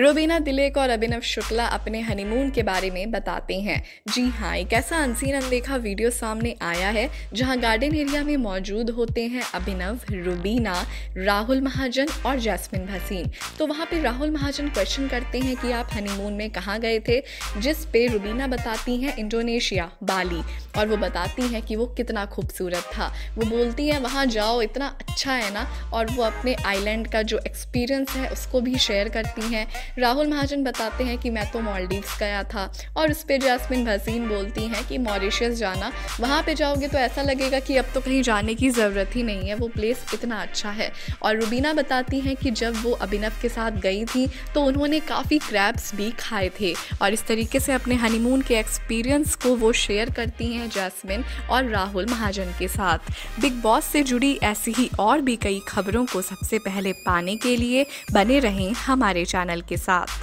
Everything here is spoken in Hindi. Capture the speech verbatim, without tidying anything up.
रुबीना दिलेक और अभिनव शुक्ला अपने हनीमून के बारे में बताते हैं। जी हाँ, एक ऐसा अनसीन अनदेखा वीडियो सामने आया है जहां गार्डन एरिया में मौजूद होते हैं अभिनव, रुबीना, राहुल महाजन और जैस्मिन भसीन। तो वहां पे राहुल महाजन क्वेश्चन करते हैं कि आप हनीमून में कहाँ गए थे, जिस पे रुबीना बताती हैं इंडोनेशिया, बाली, और वो बताती हैं कि वो कितना खूबसूरत था। वो बोलती है वहाँ जाओ, इतना अच्छा है ना, और वो अपने आइलैंड का जो एक्सपीरियंस है उसको भी शेयर करती हैं। राहुल महाजन बताते हैं कि मैं तो मालदीव्स गया था, और उस पर जैस्मिन भसीन बोलती हैं कि मॉरिशस जाना, वहाँ पे जाओगे तो ऐसा लगेगा कि अब तो कहीं जाने की ज़रूरत ही नहीं है, वो प्लेस इतना अच्छा है। और रुबीना बताती हैं कि जब वो अभिनव के साथ गई थी तो उन्होंने काफ़ी क्रैब्स भी खाए थे, और इस तरीके से अपने हनीमून के एक्सपीरियंस को वो शेयर करती हैं जैस्मिन और राहुल महाजन के साथ। बिग बॉस से जुड़ी ऐसी ही और भी कई खबरों को सबसे पहले पाने के लिए बने रहें हमारे चैनल के साथ।